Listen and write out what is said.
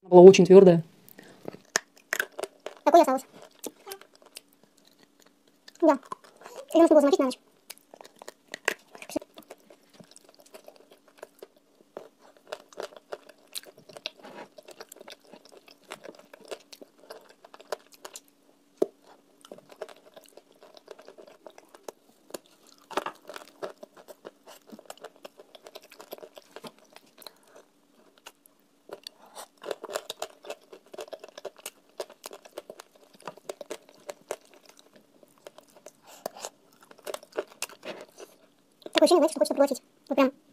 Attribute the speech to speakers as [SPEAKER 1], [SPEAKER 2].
[SPEAKER 1] Она была очень твердая.
[SPEAKER 2] Такой осталось. Да. Или нужно было замочить на ночь. Такое ощущение, знаете, что хочется проглотить. Вот прям